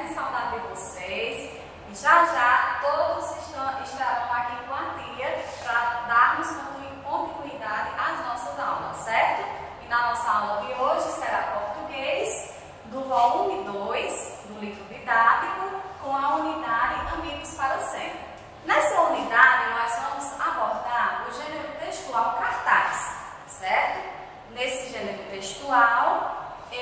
morrendo de saudade de vocês. E já já todos estarão aqui com a tia para darmos continuidade às nossas aulas, certo? E na nossa aula de hoje será português do volume 2 do livro didático com a unidade Amigos para Sempre. Nessa unidade nós vamos abordar o gênero textual cartaz, certo? Nesse gênero textual,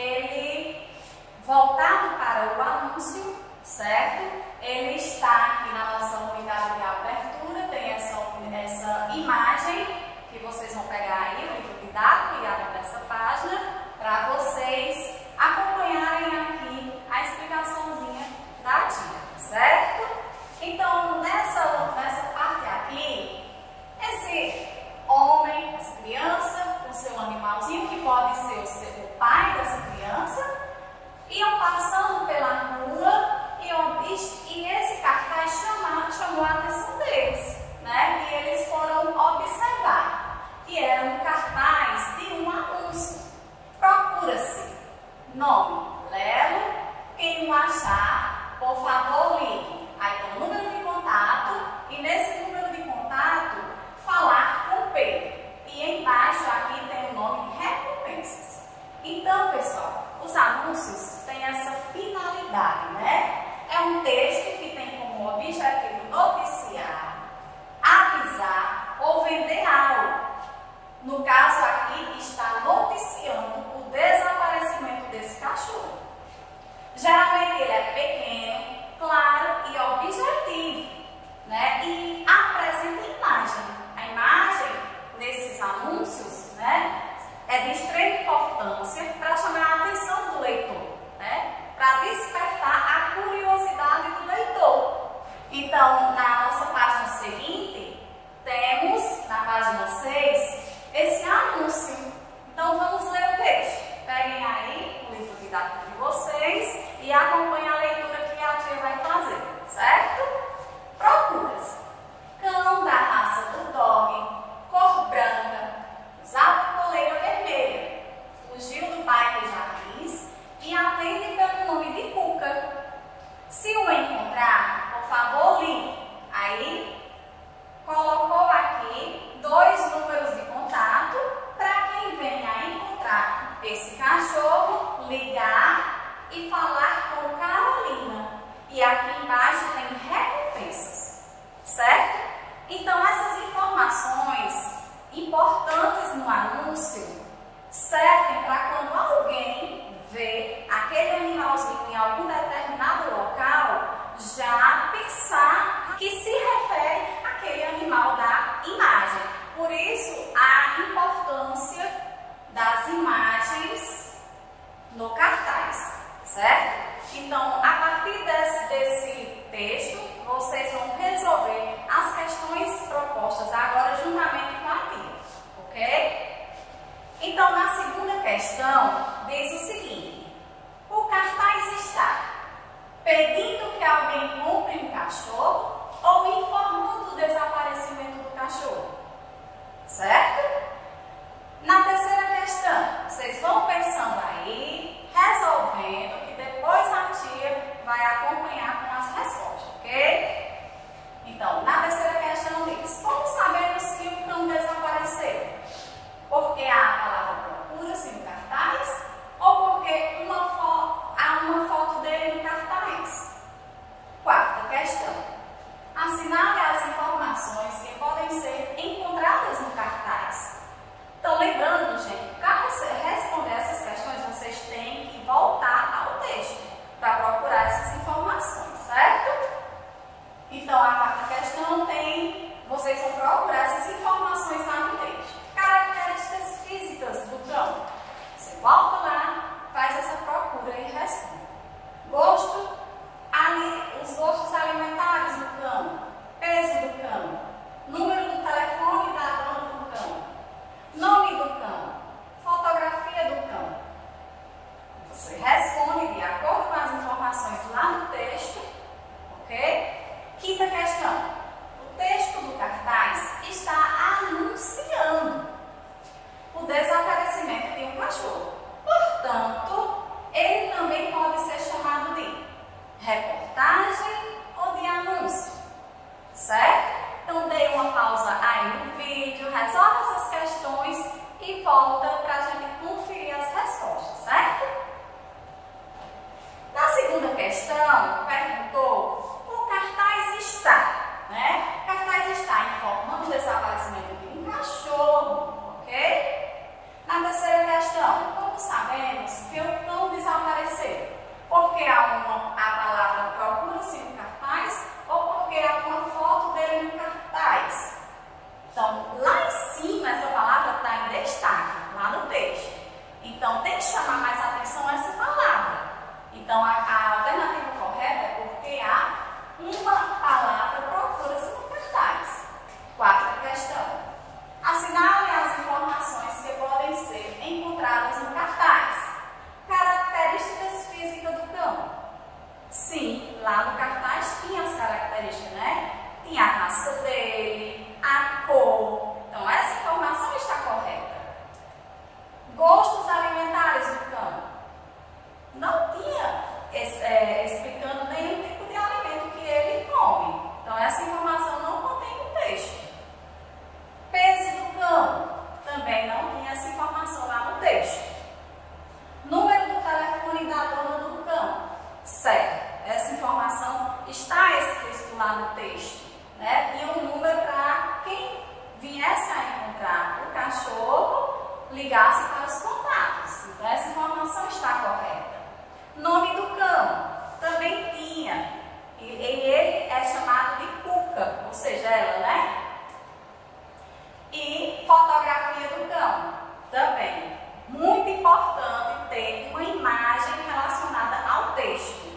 ele voltado para o anúncio, certo? Ele está aqui na nossa unidade de abertura, tem essa imagem que vocês vão pegar aí, o livro didático, e abrir essa página, para vocês acompanharem aqui a explicaçãozinha da tia, certo? Então, nessa parte aqui, esse homem, essa criança, com seu animalzinho, que pode ser o pai dessa criança, iam passando pela rua e esse cartaz chamou a atenção deles, né? E eles foram observar que era um cartaz de um anúncio. Procura-se nome Lelo, quem o achar, por favor, ligue. Aí tem o número de contato e nesse número de contato falar com P. E embaixo aqui tem o nome recompensas. Então, pessoal, os anúncios têm essa finalidade, né? É um texto que tem como objetivo noticiar, avisar ou vender algo. No caso aqui, está noticiando o desaparecimento desse cachorro. Geralmente ele é pequeno, claro e objetivo, né? E apresenta imagem. A imagem nesses anúncios, né, é de extrema importância para chamar a atenção do leitor, né? Para despertar a curiosidade do leitor. Então, na nossa página seguinte, temos, na página 6, esse anúncio. Então, vamos ler o texto. Peguem aí o livro didático de vocês e acompanhem a leitura que a tia vai fazer, certo? Procura-se cão da raça Bulldog, cor branca, usava coleira vermelha, fugiu do bairro Jardins e atende pelo nome de Cuca. Se o encontrar, por favor, ligue. Aí, colocou aqui 2 números de contato para quem venha a encontrar esse cachorro, ligar e falar com Carolina. E aqui embaixo tem recompensas, certo? Então, essas informações importantes no anúncio servem para quando alguém vê aquele animalzinho em algum determinado local, já pensar que se refere àquele animal da imagem. Por isso, a importância das imagens no cartaz, certo? Então, a partir desse texto, vocês vão resolver as questões propostas agora juntamente com a tia, ok? Então, na segunda questão, diz o seguinte: o cartaz está pedindo que alguém compre um cachorro ou informando o desaparecimento do cachorro, certo? Na terceira questão, vocês vão pensando aí, resolvendo, que depois a tia vai acompanhar com as respostas, ok? Então, na terceira questão diz: como sabemos se o cão desapareceu? Porque há a palavra procura-se no cartaz ou porque há uma foto dele no cartaz? Quarta questão: assinale as informações que podem ser encontradas no cartaz. Então, lembrando, gente, para responder essas questões, vocês têm que voltar ao texto para procurar essas informações, certo? Então, a quarta questão vocês vão procurar essas informações lá no texto. Características físicas do cão. Você volta lá, faz essa procura e responde. Gosto, os gostos alimentares do cão, peso do cão, número do telefone da dona do cão, nome do cão, fotografia do cão. Você responde de acordo com as informações lá no texto, ok? Quinta questão: o texto do cartaz está anunciando o desaparecimento de um cachorro. Portanto, ele também pode ser chamado de reportagem ou de anúncio? Certo? Então, dê uma pausa aí no vídeo, resolve essas questões e volta para a gente conferir as respostas, certo? Na segunda questão, perguntou: o cartaz está, né? O cartaz está informando o desaparecimento de um cachorro, ok? Na terceira questão, como sabemos que o cão desapareceu? Porque há a palavra procura-se no cartaz ou porque há uma foto dele no cartaz? Então, lá em cima, essa palavra está em destaque, lá no texto. Então, tem que chamar mais atenção a essa palavra. Então, a alternativa correta é porque há uma palavra procura-se no cartaz. Quarta questão. Assinale as informações que podem ser encontradas no cartaz. Características físicas do cão. Sim, lá no cartaz tinha as características, né? Tinha a raça dele, a cor. Então, essa informação está correta. Gostos alimentares do cão. Não tinha explicando nenhum tipo de alimento que ele come. Então, essa informação não contém no texto. Peso do cão. Também não tinha essa informação lá no texto. Número do telefone da dona do cão. Certo. Essa informação está escrita lá no texto, né? E um número para quem viesse a encontrar o cachorro, ligasse para os contatos. Então, essa informação está correta. Nome do cão. Também tinha. E ele é chamado de Cuca, ou seja, ela, né? E fotografia do cão. Também. Muito importante ter uma imagem relacionada ao texto.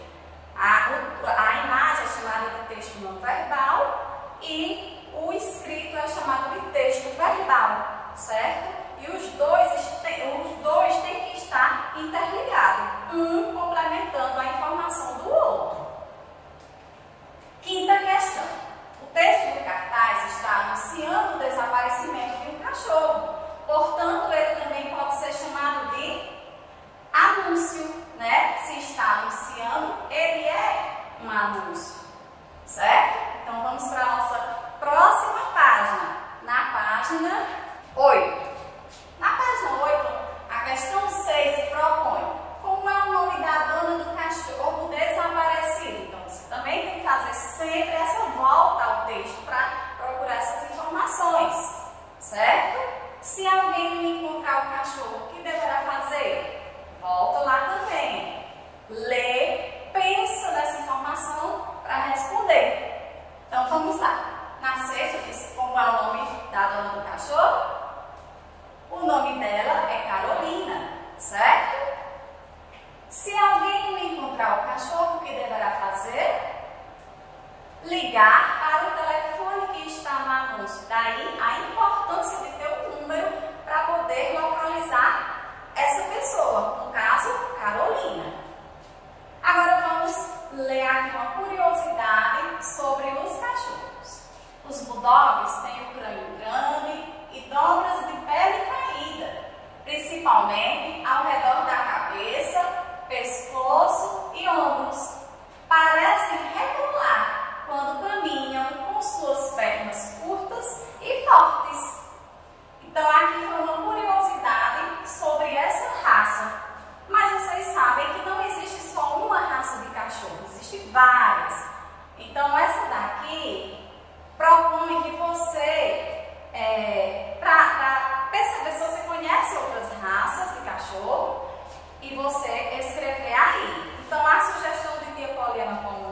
A imagem é chamada de texto não verbal e o escrito é chamado de texto verbal, certo? E os dois têm que estar interligados, um complementando a informação do outro. Quinta questão. O texto do cartaz está anunciando o desaparecimento de um cachorro. Portanto, ele também pode ser chamado de anúncio, né? Se está anunciando, ele é um anúncio, certo? Então, vamos para a nossa próxima página. Na página 8. Na página 8, a questão 6 propõe: como é o nome da dona do cachorro desaparecido? Então, você também tem que fazer sempre essa volta ao texto para procurar essas informações, certo? Se alguém encontrar o cachorro, o que deverá fazer? Volta lá também. Lê, pensa nessa informação para responder. Então, vamos lá. Na sexta, disse como é o nome da dona do cachorro. O nome dela é Carolina, certo? Se alguém não encontrar o cachorro, o que deverá fazer? Ligar para o telefone que está no anúncio. Daí a importância de ter um número para poder localizar essa pessoa, no caso, Carolina. Agora vamos ler aqui uma curiosidade sobre os cachorros. Os bulldogs têm o crânio grande e dobras de pele caída, principalmente ao redor da cabeça, pescoço e ombros. Parecem rebolar quando caminham com suas pernas curtas e fortes. Então, aqui foi uma curiosidade sobre essa raça. Mas vocês sabem que não existe só uma raça de cachorro, existem várias. Então, essa daqui propõe que você, para perceber se você conhece outras raças de cachorro, e você escrever aí. Então, a sugestão de tia Poliana como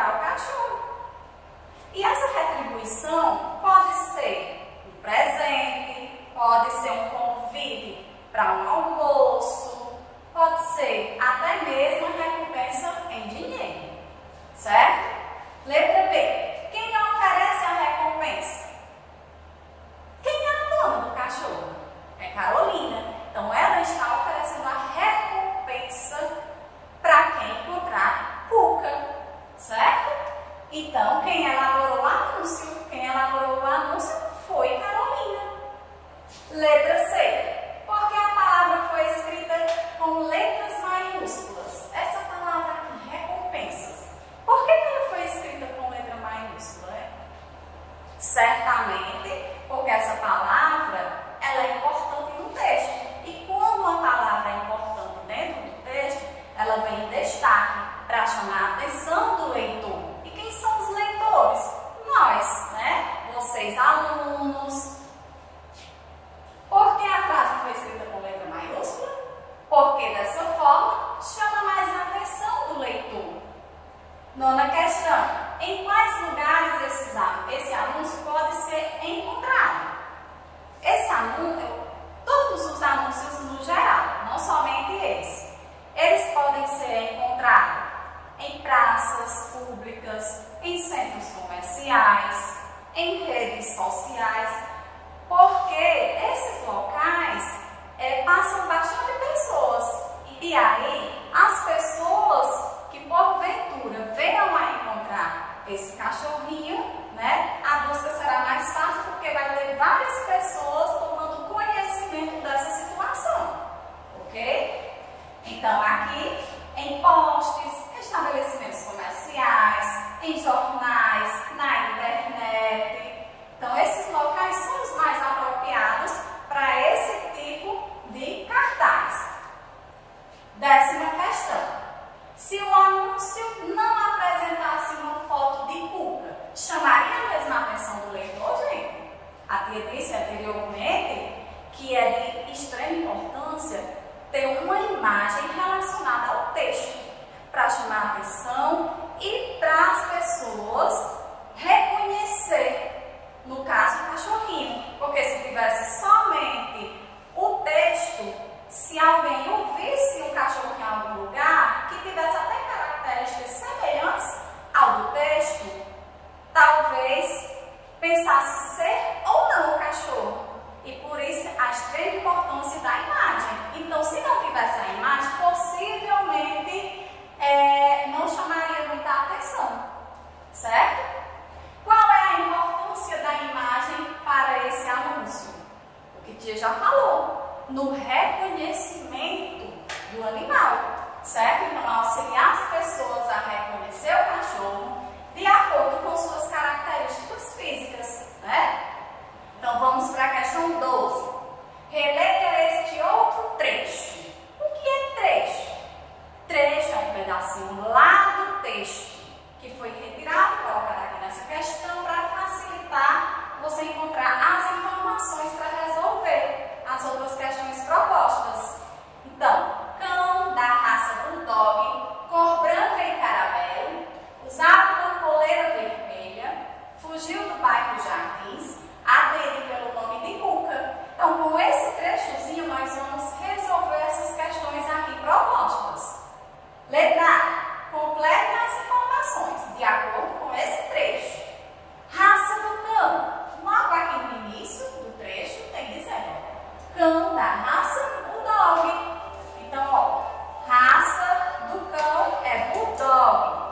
para o cachorro. E essa retribuição pode ser um presente, pode ser um convite para um almoço, pode ser até mesmo uma recompensa em dinheiro, certo? Letra B. Quem oferece a recompensa? Quem é a dona do cachorro? É Carolina. Então, ela está oferecendo a recompensa para quem encontrar Cuca, certo? Então, quem elaborou o anúncio foi Carolina. Letra C. Porque a palavra foi escrita com letras maiúsculas. Essa palavra aqui, recompensas. Por que ela foi escrita com letra maiúscula? Certamente porque essa palavra ela é importante no texto. E quando uma palavra é importante dentro do texto, ela vem em destaque para chamar a atenção do leitor. E quem são os leitores? Nós, né? Vocês, alunos. Por que a frase foi escrita com letra maiúscula? Porque dessa forma chama mais a atenção do leitor. Nona questão. Em quais lugares esse anúncio pode ser encontrado? Todos os anúncios no geral, não somente esse. Eles podem ser encontrados em praças públicas, em centros comerciais, em redes sociais, porque esses locais passam bastante pessoas. E aí, as pessoas que porventura venham a encontrar esse cachorrinho, né, a busca será mais fácil porque vai ter várias pessoas tomando conhecimento dessa situação, ok? Então, aqui, em postes, estabelecimentos comerciais, em jornais, na internet. Então, esses locais são os mais apropriados para esse tipo de cartaz. 10ª questão. Se o anúncio não apresentasse uma foto de Cuca, chamaria a mesma atenção do leitor, gente? A tia disse anteriormente que é de extrema importância ter uma imagem relacionada ao texto para chamar a atenção e para as pessoas reconhecer, no caso, o cachorrinho. Porque se tivesse somente o texto, se alguém ouvisse o cachorro em algum lugar que tivesse até características semelhantes ao do texto, talvez pensasse ser ou não o cachorro. E por isso a extrema importância da imagem. Então, se não tivesse a imagem, possivelmente não chamaria muita atenção, certo? Qual é a importância da imagem para esse anúncio? O que a tia já falou, no reconhecimento do animal, certo? Então, auxiliar as pessoas a reconhecer o cachorro de acordo com suas características físicas, né? Então, vamos para a questão 12. Releia este outro trecho. O que é trecho? Trecho é um pedacinho lá do texto que foi retirado, colocado aqui nessa questão para facilitar você encontrar as informações para resolver as outras questões propostas. Então, cão da raça Bulldog, cor branca e caramelo, usava uma coleira vermelha, fugiu do bairro Jardins, adere pelo nome de Cuca. Então, com esse trechozinho, nós vamos resolver essas questões aqui propostas. Letra A. Complete as informações de acordo com esse trecho. Raça do cão. Logo aqui no início do trecho tem dizendo cão da raça Bulldog. Então, ó, raça do cão é Bulldog.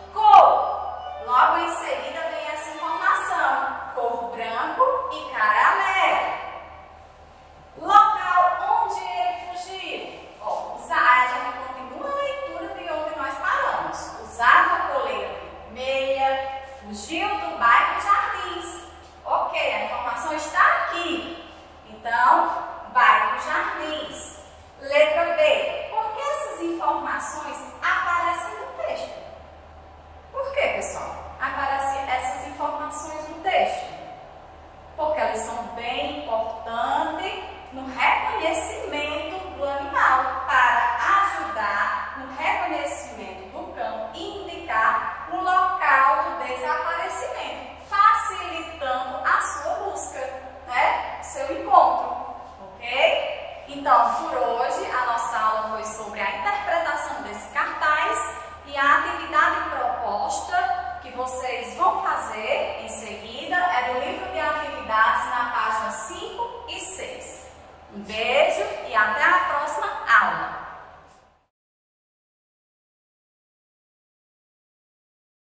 Cor. Logo em seguida vem essa informação. Cor branco e caramelo. Local onde ele fugiu. Ó, a gente continua a leitura de onde nós paramos. Usava a coleira vermelha, fugiu do bairro Jardins. Ok, a informação está aqui. Então, bairro Jardins. Letra B. Por que essas informações aparecem no texto? Por quê, pessoal?